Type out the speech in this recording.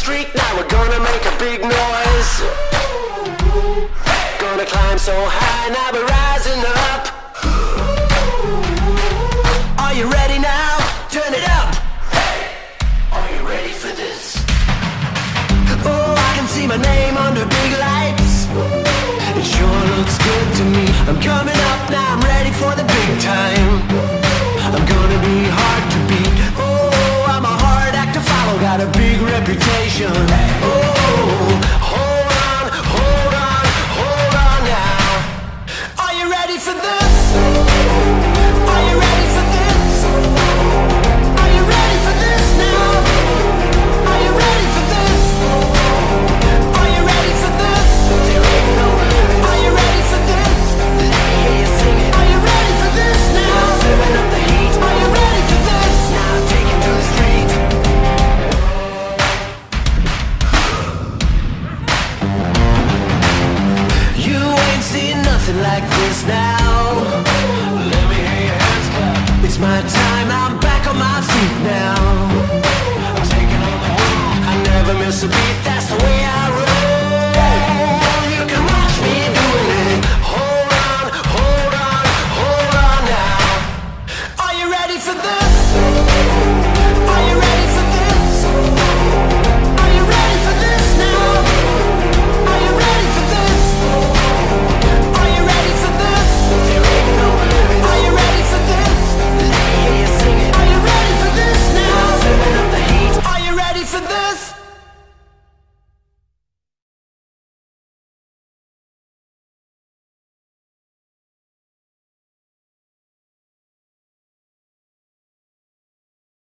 street, now we're gonna make a big noise. Gonna climb so high, now we're rising up. Are you ready now? Turn it up. Hey, are you ready for this? Oh, I can see my name under big lights. It sure looks good to me. I'm coming up now, I'm ready for the big time. I'm gonna be hard to beat. Oh, I'm a hard act to follow, got a big reputation. Oh,